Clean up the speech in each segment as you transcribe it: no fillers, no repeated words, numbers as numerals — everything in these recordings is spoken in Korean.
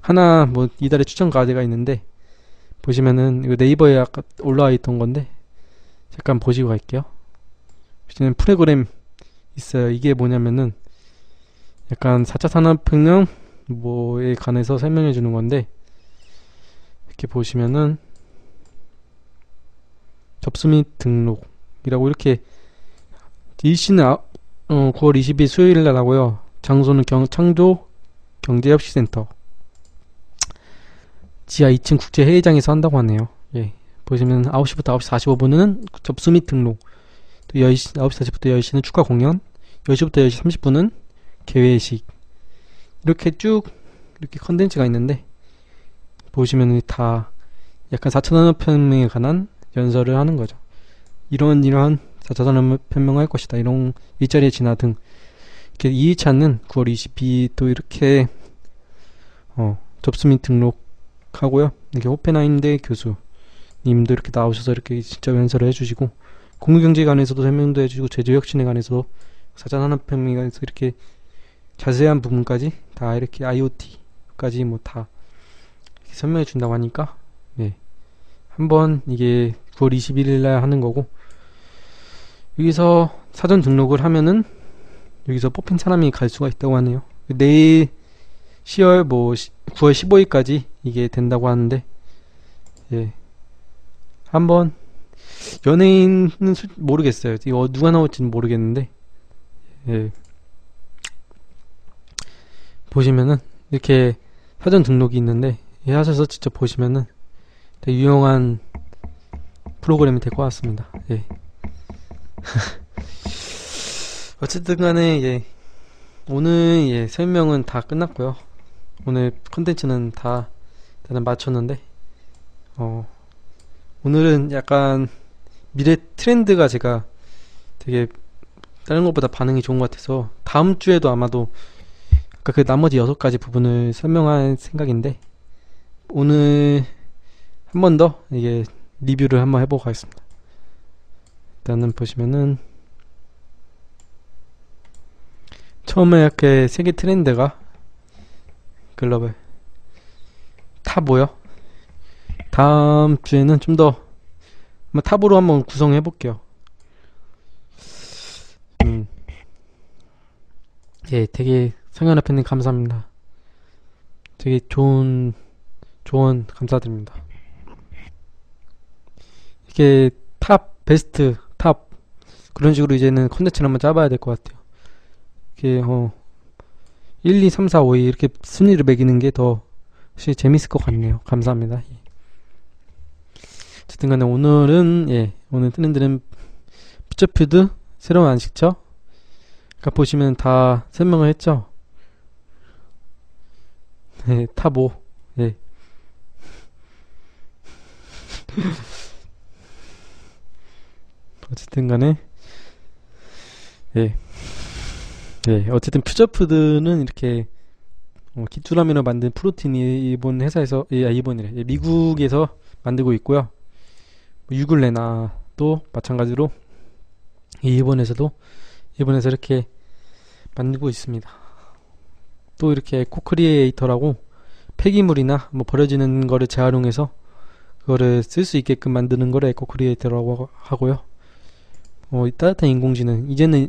하나 뭐 이달의 추천 카드가 있는데, 보시면은 이거 네이버에 아까 올라와 있던 건데 잠깐 보시고 갈게요. 보시면 프로그램 있어요. 이게 뭐냐면은 약간 4차 산업혁명 뭐에 관해서 설명해 주는 건데, 이렇게 보시면은 접수 및 등록이라고 이렇게, 일시는 9월 20일 수요일 날 하고요. 장소는 창조 경제협시센터 지하 2층 국제회의장에서 한다고 하네요. 예. 보시면 9시부터 9시 45분은 접수 및 등록, 또 9시 40분부터 10시는 축하 공연, 10시부터 10시 30분은 개회식, 이렇게 쭉 이렇게 컨텐츠가 있는데, 보시면 다 약간 4차 산업혁명에 관한 연설을 하는 거죠. 이러한 4차 산업혁명을 할 것이다, 이런 일자리의 진화 등. 이렇게 2일차는 9월 22일 또 이렇게 접수 및 등록하고요. 이렇게 호펜하임대 교수님도 이렇게 나오셔서 이렇게 직접 연설을 해주시고, 공유경제에 관해서도 설명도 해주시고, 제조혁신에 관해서도 4차 산업혁명에 관해서 이렇게 자세한 부분까지 다 이렇게 IoT까지 뭐 다 설명해 준다고 하니까, 네, 한번 이게 9월 21일 날 하는 거고, 여기서 사전 등록을 하면은 여기서 뽑힌 사람이 갈 수가 있다고 하네요. 내일 10월 9월 15일까지 이게 된다고 하는데, 예, 한번 연예인은 모르겠어요. 이거 누가 나올지는 모르겠는데, 예, 보시면은 이렇게 사전 등록이 있는데, 예, 하셔서 직접 보시면은 되게 유용한 프로그램이 될 것 같습니다. 예. 어쨌든 간에, 예, 오늘, 예, 설명은 다 끝났고요. 오늘 컨텐츠는 다 일단은 마쳤는데, 오늘은 약간 미래 트렌드가 제가 되게 다른 것보다 반응이 좋은 것 같아서 다음 주에도 아마도 아까 그 나머지 6가지 부분을 설명할 생각인데, 오늘 한 번 더 이게 리뷰를 한번 해보고 가겠습니다. 일단은 보시면은 처음에 이렇게 세계 트렌드가 글로벌 탑5요. 다음 주에는 좀 더 탑으로 한번 구성해 볼게요. 예, 되게 성현아팬님 감사합니다. 되게 좋은 조언 감사드립니다. 이게 탑, 베스트, 탑, 그런 식으로 이제는 컨텐츠를 한번 짜봐야 될 것 같아요. 이게 1, 2, 3, 4, 5, 2 이렇게 순위를 매기는 게 더 확실히 재밌을 것 같네요. 감사합니다. 어쨌든 간에 오늘은, 예, 오늘 트렌드는 퓨처푸드 새로운 안식처, 아까 보시면 다 설명을 했죠. 네, 탑 5. 예. 어쨌든 간에, 예. 예, 어쨌든 퓨처푸드는 이렇게 기투라면을 만든 프로틴이 일본 회사에서, 일본이래, 미국에서 만들고 있고요. 유글레나도 마찬가지로 일본에서 이렇게 만들고 있습니다. 또 이렇게 에코크리에이터라고 폐기물이나 뭐 버려지는 거를 재활용해서 그거를 쓸 수 있게끔 만드는 거를 에코크리에이터라고 하고요. 따뜻한 인공지능, 이제는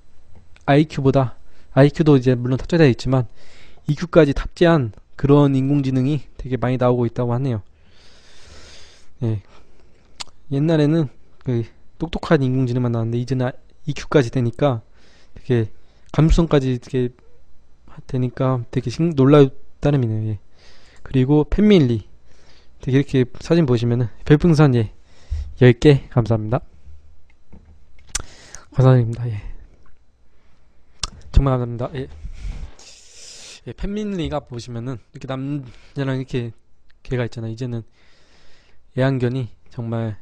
IQ도 이제 물론 탑재되어 있지만 EQ까지 탑재한 그런 인공지능이 되게 많이 나오고 있다고 하네요. 예. 옛날에는 그 똑똑한 인공지능만 나왔는데 이제는 EQ까지 되니까 되게 감수성까지 되게 되니까 되게 놀라운 따름이네요. 예. 그리고 팬밀리, 되게 이렇게 사진 보시면은 별풍선, 예, 10개 감사합니다. 감사드립니다. 예. 정말 감사합니다. 예. 예, 팬밀리가 보시면은 이렇게 남자랑 이렇게 개가 있잖아요. 이제는 애완견이 정말,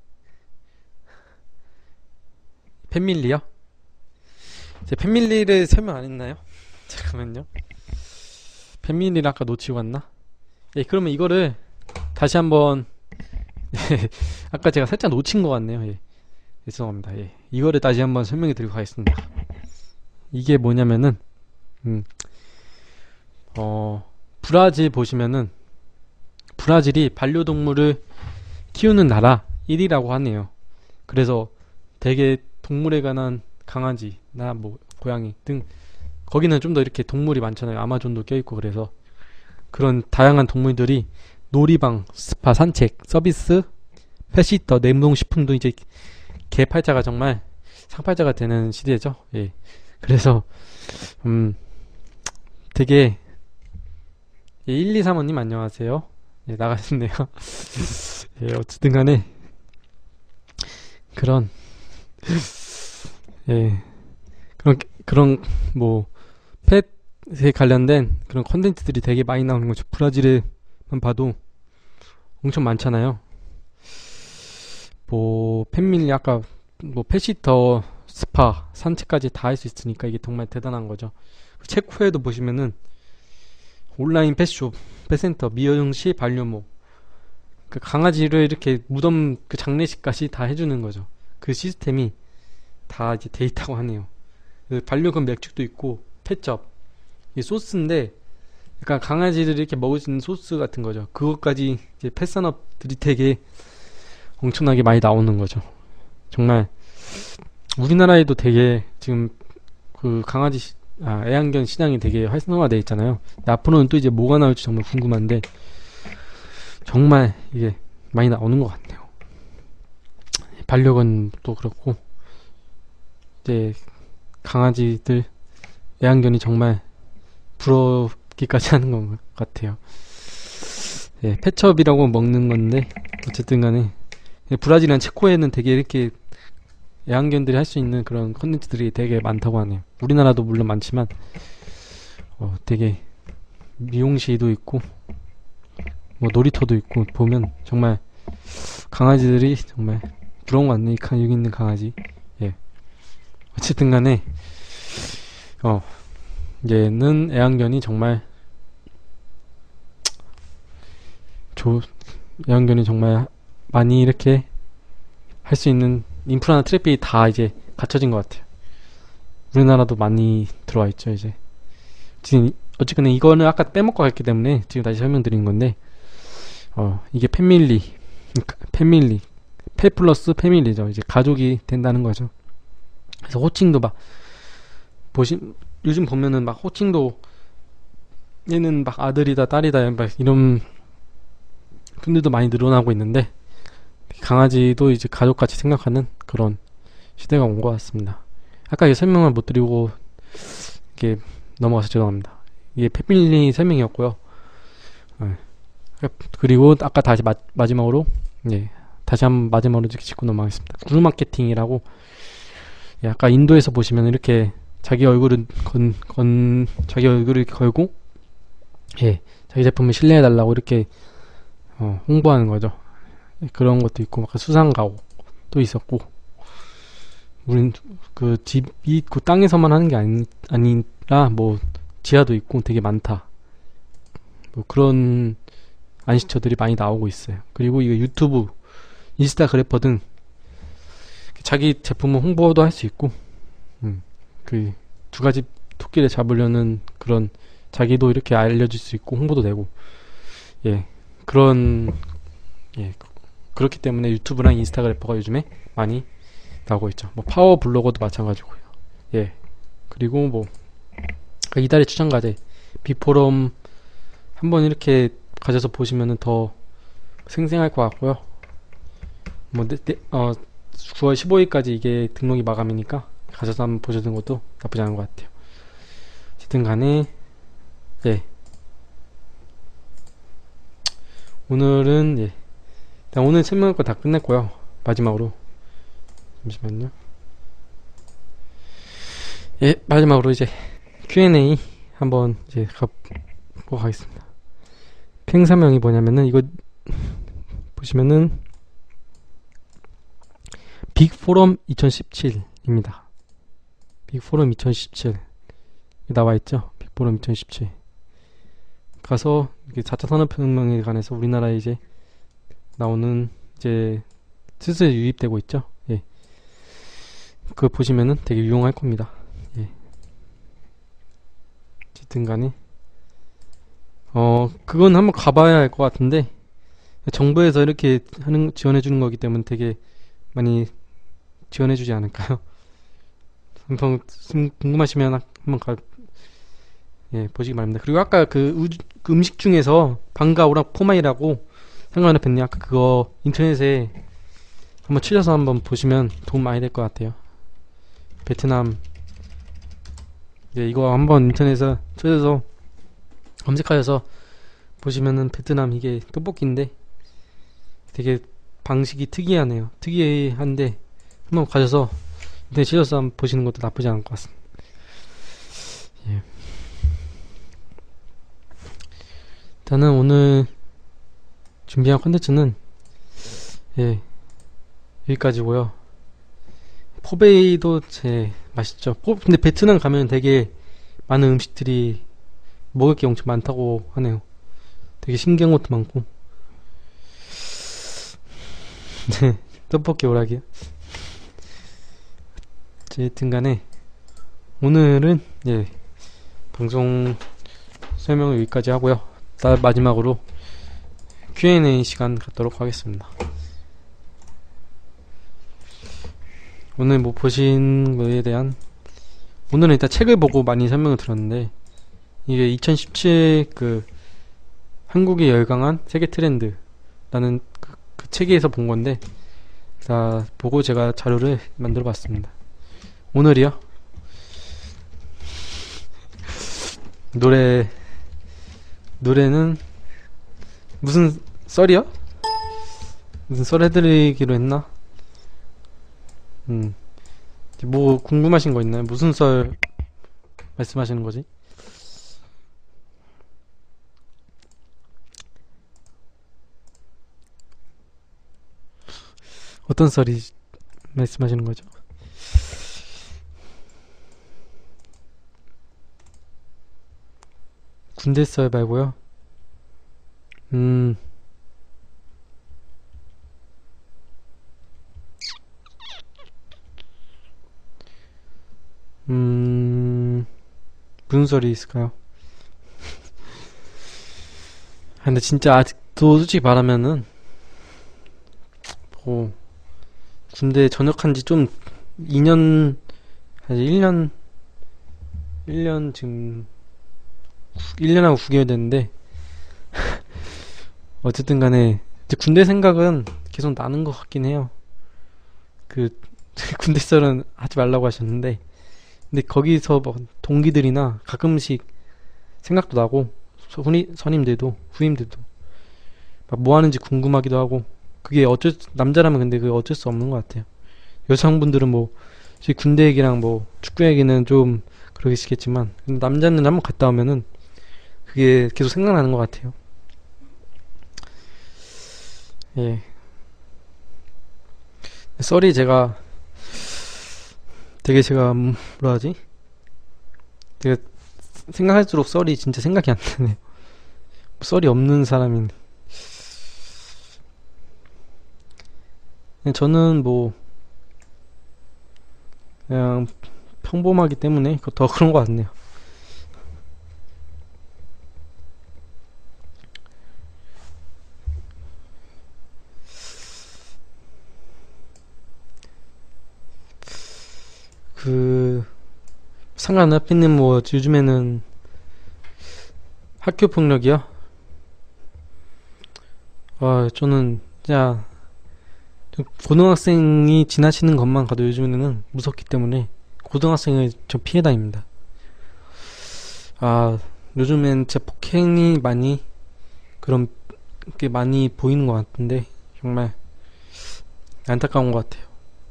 팬밀리요? 제 팬밀리를 설명 안 했나요? 잠깐만요. 팬밀리를 아까 놓치고 왔나? 예, 그러면 이거를 다시 한번 예, 아까 제가 살짝 놓친 것 같네요. 예, 죄송합니다. 예, 이거를 다시 한번 설명해 드리고 가겠습니다. 이게 뭐냐면은 브라질 보시면은 브라질이 반려동물을 키우는 나라 1위라고 하네요. 그래서 되게 동물에 관한 강아지나 뭐 고양이 등 거기는 좀 더 이렇게 동물이 많잖아요. 아마존도 껴있고 그래서 그런 다양한 동물들이 놀이방, 스파, 산책, 서비스, 패시터, 냉동식품도 이제 개팔자가 정말 상팔자가 되는 시대죠. 예. 그래서 되게 123호님 안녕하세요. 예, 나가셨네요. 예, 어쨌든 간에 그런 예, 그런 뭐 펫에 관련된 그런 컨텐츠들이 되게 많이 나오는 거죠. 브라질에만 봐도 엄청 많잖아요. 뭐 펫밀리 아까 뭐 펫시터, 스파, 산책까지 다 할 수 있으니까 이게 정말 대단한 거죠. 체코에도 보시면은 온라인 펫숍, 펫센터, 미용실, 반려묘 그 강아지를 이렇게 무덤 그 장례식까지 다 해주는 거죠. 그 시스템이 다 이제 돼 있다고 하네요. 그 반려견 맥주도 있고 펫첩 이 소스인데 약간 강아지들이 이렇게 먹을 수 있는 소스 같은 거죠. 그것까지 이제 펫 산업들이 되게 엄청나게 많이 나오는 거죠. 정말 우리나라에도 되게 지금 그 강아지 애완견 시장이 되게 활성화되어 있잖아요. 근데 앞으로는 또 이제 뭐가 나올지 정말 궁금한데 정말 이게 많이 나오는 것 같네요. 반려견도 그렇고 이제 강아지들 애완견이 정말 부럽기까지 하는 것 같아요. 예, 펫첩이라고 먹는 건데 어쨌든 간에 브라질이나 체코에는 되게 이렇게 애완견들이 할 수 있는 그런 컨텐츠들이 되게 많다고 하네요. 우리나라도 물론 많지만 되게 미용실도 있고 뭐 놀이터도 있고 보면 정말 강아지들이 정말 부러운 것 같네. 여기 있는 강아지. 예. 어쨌든 간에 얘는 애완견이 정말 애완견이 정말 많이 이렇게 할 수 있는 인프라나 트래픽이 다 이제 갖춰진 것 같아요. 우리나라도 많이 들어와 있죠. 이제 지금 어쨌든 이거는 아까 빼먹고 갔기 때문에 지금 다시 설명드린 건데 이게 패밀리 펫 플러스 패밀리죠. 이제 가족이 된다는 거죠. 그래서 호칭도 막 요즘 보면은 막 호칭도 얘는 막 아들이다 딸이다 막 이런 분들도 많이 늘어나고 있는데 강아지도 이제 가족같이 생각하는 그런 시대가 온 것 같습니다. 아까 이게 설명을 못 드리고 이게 넘어가서 죄송합니다. 이게 패밀리 설명이었고요. 그리고 아까 다시 마지막으로 다시 한번 마지막으로 이렇게 짚고 넘어가겠습니다. 구루 마케팅이라고 아까 인도에서 보시면 이렇게 자기 얼굴을 자기 얼굴을 걸고 자기 제품을 신뢰해달라고 이렇게 홍보하는 거죠. 그런 것도 있고 막 수상 가옥도 있었고 우린 그 집이 그 땅에서만 하는 게 아니라 뭐 지하도 있고 되게 많다. 뭐 그런 안식처들이 많이 나오고 있어요. 그리고 이거 유튜브, 인스타그래퍼 등 자기 제품을 홍보도 할 수 있고 그 두 가지 토끼를 잡으려는 그런 자기도 이렇게 알려줄 수 있고 홍보도 되고 그렇기 때문에 유튜브랑 인스타그래퍼가 요즘에 많이 나오고 있죠. 뭐 파워 블로거도 마찬가지고요. 그리고 뭐 이달의 추천 과제 비포럼 한번 이렇게 가져서 보시면은 더 생생할 것 같고요. 뭐 9월 15일까지 이게 등록이 마감이니까 가셔서 한번 보시는 것도 나쁘지 않은 것 같아요. 어쨌든 간에 오늘은 오늘 설명할 거 다 끝냈고요. 마지막으로 잠시만요. 마지막으로 이제 Q&A 한번 이제 가보고 가겠습니다. 행사명이 뭐냐면은 이거 보시면은 빅포럼 2017입니다. 빅포럼 2017 나와있죠. 빅포럼 2017 가서 4차 산업혁명에 관해서 우리나라에 이제 나오는 이제 슬슬 유입되고 있죠. 그거 보시면은 되게 유용할 겁니다. 어쨌든 간에 그건 한번 가봐야 할 것 같은데, 정부에서 이렇게 지원해주는 거기 때문에 되게 많이 지원해주지 않을까요? 한번 궁금하시면 한번 예, 보시기 바랍니다. 그리고 아까 그 음식 중에서 방가 오락 포마이라고 상관없 뵀네. 아까 그거 인터넷에 한번 치셔서 한번 보시면 도움 많이 될 것 같아요. 베트남. 예, 이거 한번 인터넷에 쳐서 검색하셔서 보시면은 베트남 이게 떡볶이인데 되게 방식이 특이하네요. 특이한데 한번 가셔서 인터넷 치셔서 한번 보시는 것도 나쁘지 않을 것 같습니다. 예. 일단은 오늘 준비한 컨텐츠는 예, 여기까지고요. 포베이도 제 맛있죠. 근데 베트남 가면 되게 많은 음식들이 먹을 게 엄청 많다고 하네요. 되게 신기한 것도 많고. 네, 떡볶이 오락이요. 어쨌든 간에 오늘은 예, 방송 설명을 여기까지 하고요. 마지막으로 Q&A 시간 갖도록 하겠습니다. 오늘 뭐 보신 거에 대한, 오늘은 일단 책을 보고 많이 설명을 들었는데, 이게 2017 한국이 열강한 세계 트렌드라는 그 책에서 본 건데, 다 보고 제가 자료를 만들어 봤습니다. 오늘이요? 노래는 무슨 썰이요? 무슨 썰 해드리기로 했나? 뭐 궁금하신 거 있나요? 무슨 썰 말씀하시는 거지? 어떤 썰이 말씀하시는 거죠? 군대 썰 말고요. 무슨 썰이 있을까요? 근데 진짜 아직도 솔직히 말하면은 뭐 군대 전역한 지 좀 2년 아직 1년 지금 1년하고 9개월 됐는데 어쨌든 간에 이제 군대 생각은 계속 나는 것 같긴 해요. 군대 썰은 하지 말라고 하셨는데 근데 거기서 뭐 동기들이나 가끔씩 생각도 나고 선임들도 후임들도 막 뭐 하는지 궁금하기도 하고 그게 남자라면 근데 그게 어쩔 수 없는 것 같아요. 여성분들은 뭐 군대 얘기랑 뭐 축구 얘기는 좀 그러시겠지만 남자는 한번 갔다 오면은 그게 계속 생각나는 것 같아요. 예. 썰이 제가 뭐라 하지? 되게 생각할수록 썰이 진짜 생각이 안 나네. 썰이 없는 사람인. 저는 뭐 그냥 평범하기 때문에 더 그런 것 같네요. 상관없이는 뭐 요즘에는 학교 폭력이요? 저는 진짜 고등학생이 지나치는 것만 가도 요즘에는 무섭기 때문에 고등학생을 좀 피해 다닙니다. 요즘엔 진짜 폭행이 그런 게 많이 보이는 것 같은데 정말 안타까운 것 같아요.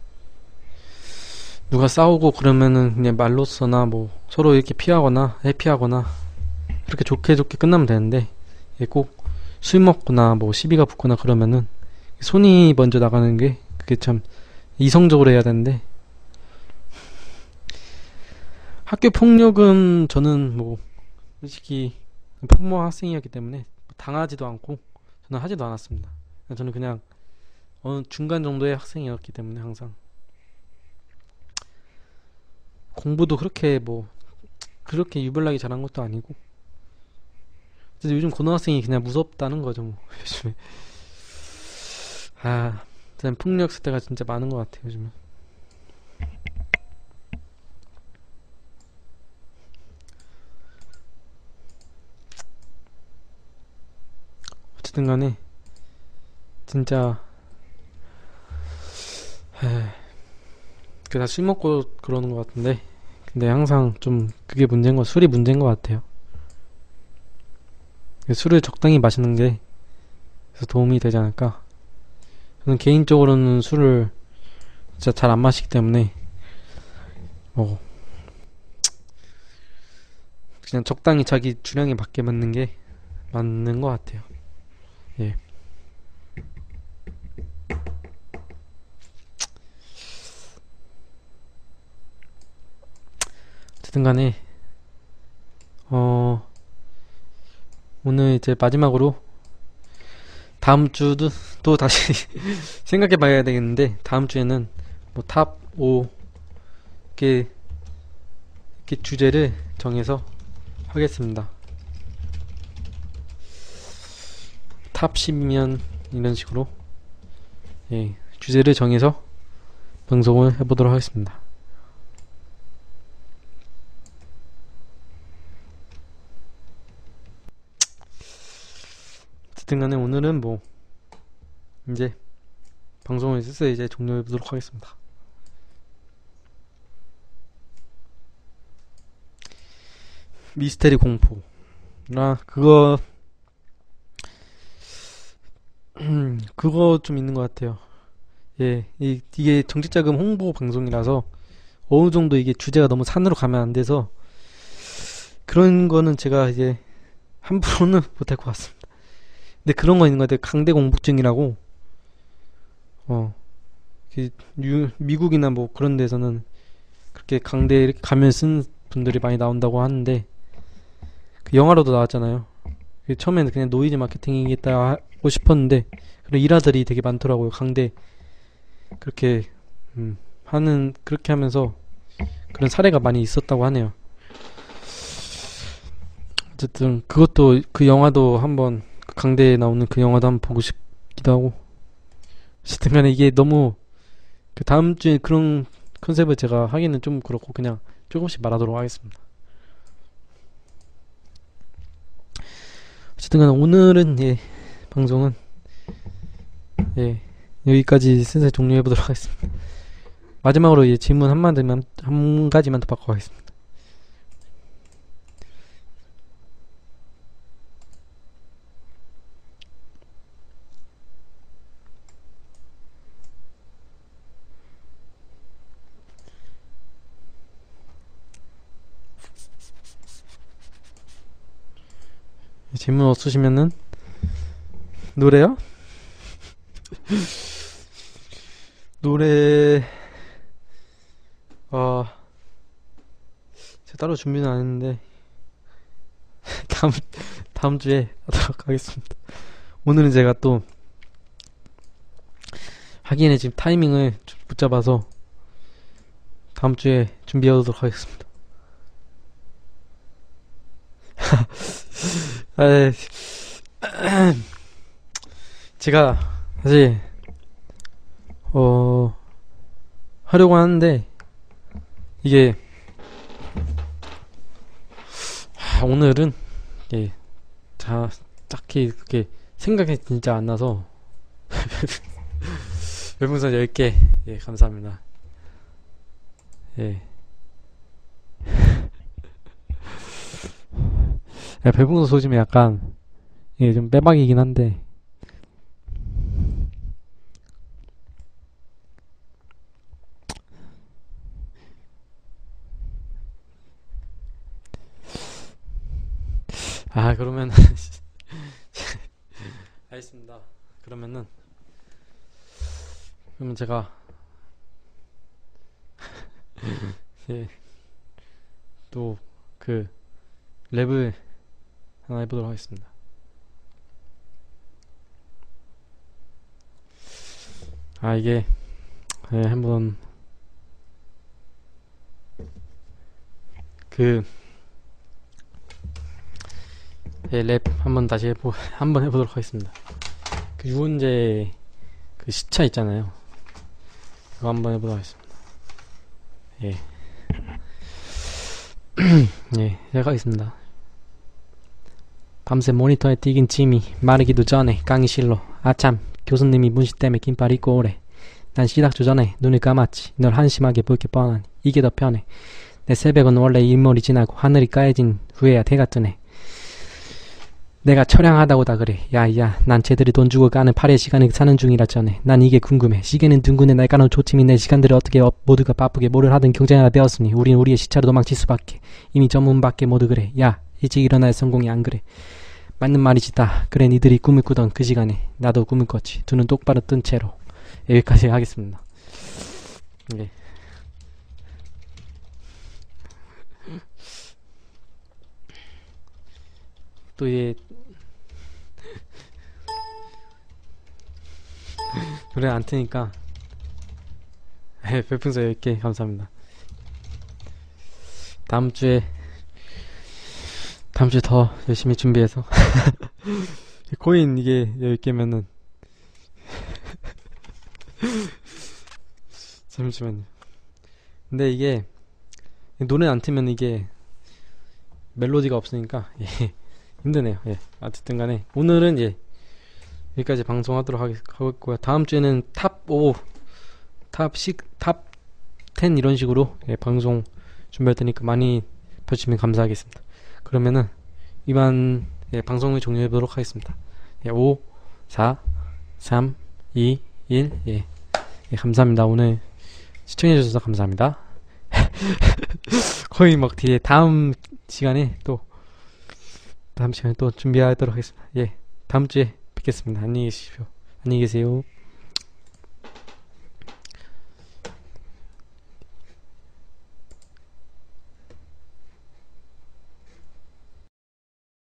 누가 싸우고 그러면은 그냥 말로써나 뭐 서로 이렇게 피하거나 회피하거나 그렇게 좋게 끝나면 되는데 꼭 술 먹거나 뭐 시비가 붙거나 그러면은 손이 먼저 나가는 게 그게 참 이성적으로 해야 되는데 학교 폭력은 저는 뭐 솔직히 폭력 학생이었기 때문에 당하지도 않고 저는 하지도 않았습니다. 저는 그냥 어느 중간 정도의 학생이었기 때문에 항상 공부도 그렇게 유별나게 잘한 것도 아니고 그래서 요즘 고등학생이 그냥 무섭다는 거죠, 뭐. 요즘에. 진짜 폭력 사태가 진짜 많은 것 같아요, 요즘에. 어쨌든 간에, 진짜, 그다 술 먹고 그러는 것 같은데, 근데 항상 좀 그게 술이 문제인 것 같아요. 술을 적당히 마시는 게 그래서 도움이 되지 않을까. 저는 개인적으로는 술을 진짜 잘 안 마시기 때문에 뭐 그냥 적당히 자기 주량에 맞게 맞는 게 맞는 것 같아요. 예. 어쨌든 간에 어 오늘 이제 마지막으로 다음 주도 또 다시 생각해 봐야 되겠는데 다음 주에는 뭐 탑 5 이렇게, 이렇게 주제를 정해서 하겠습니다. 탑 10이면 이런 식으로 예, 주제를 정해서 방송을 해보도록 하겠습니다. 어쨌든 간에 오늘은 뭐 이제 방송을 슬슬 이제 종료해보도록 하겠습니다. 미스테리 공포나 그거 좀 있는 것 같아요. 예, 이게 정치자금 홍보 방송이라서 어느 정도 이게 주제가 너무 산으로 가면 안 돼서 그런 거는 제가 이제 함부로는 못할 것 같습니다. 근데 그런 거 있는 것 같아요. 강대 공포증이라고 어, 미국이나 뭐 그런 데서는 그렇게 강대 이렇게 가면 쓴 분들이 많이 나온다고 하는데 그 영화로도 나왔잖아요. 처음에는 그냥 노이즈 마케팅이겠다 하고 싶었는데 그런 일화들이 되게 많더라고요. 강대 그렇게 하는 그렇게 하면서 그런 사례가 많이 있었다고 하네요. 어쨌든 그것도 그 영화도 한번 그 강대에 나오는 그 영화도 한번 보고 싶기도 하고 어쨌든 간에 이게 너무 그 다음 주에 그런 컨셉을 제가 하기는 좀 그렇고 그냥 조금씩 말하도록 하겠습니다. 어쨌든 간에 오늘은 예 방송은 예 여기까지 슬슬 종료해보도록 하겠습니다. 마지막으로 예 질문 한 가지만 더 받고 가겠습니다. 질문 없으시면은 노래요? 노래 어 제가 따로 준비는 안 했는데 다음 다음 주에 하도록 하겠습니다. 오늘은 제가 또 하기에는 지금 타이밍을 좀 붙잡아서 다음 주에 준비하도록 하겠습니다. 아, 제가 사실 하려고 하는데 이게 오늘은 예, 딱히 그렇게 생각이 진짜 안 나서 별풍선 10개 예, 감사합니다. 예. 별풍선 쏘시면 약간 이게 좀 빼박이긴 한데 그러면 알겠습니다. 그러면 제가 예, 또 그 랩을 하나 해보도록 하겠습니다. 이게 예, 한번 예, 랩 한번 다시 한번 해보도록 하겠습니다. 그 유원재 그 시차 있잖아요. 그거 한번 해보도록 하겠습니다. 예. 예, 시작하겠습니다. 밤새 모니터에 띄긴 짐이 마르기도 전에 강의실로 아참 교수님이 문시 때문에 긴팔 입고 오래. 난 시닥조 전에 눈을 감았지. 널 한심하게 볼 게 뻔하니 이게 더 편해. 내 새벽은 원래 일몰이 지나고 하늘이 까여진 후에야 해가 뜨네. 내가 처량하다고 다 그래. 야야, 난 쟤들이 돈 주고 가는 8의 시간을 사는 중이라 전에. 난 이게 궁금해. 시계는 둥근에 날카로운 초침이 내 시간들을 어떻게 모두가 바쁘게 뭐를 하든 경쟁하라 배웠으니 우린 우리의 시차로 도망칠 수밖에. 이미 전문밖에 모두 그래. 야, 일찍 일어나야 성공이 안 그래. 맞는 말이지 다. 그래, 니들이 꿈을 꾸던 그 시간에 나도 꿈을 꿨지. 두 눈 똑바로 뜬 채로. 여기까지 하겠습니다. 예. 또 이제 노래 안 트니까 별풍선 10개 감사합니다. 다음주에 더 열심히 준비해서 코인 이게 10개면은 잠시만요. 근데 이게 노래 안 트면 이게 멜로디가 없으니까 예, 힘드네요. 예, 어쨌든 간에 오늘은 예, 여기까지 방송하도록 하겠고요. 다음 주에는 탑 5, 탑 6, 탑 10 이런 식으로 예, 방송 준비할 테니까 많이 봐주시면 감사하겠습니다. 그러면은 이만 예, 방송을 종료해 보도록 하겠습니다. 예, 5, 4, 3, 2, 1 예, 예, 감사합니다. 오늘 시청해 주셔서 감사합니다. 거의 막 뒤에 다음 시간에 또 준비하도록 하겠습니다. 예, 다음 주에 뵙겠습니다. 안녕히 계십시오. 안녕히 계세요.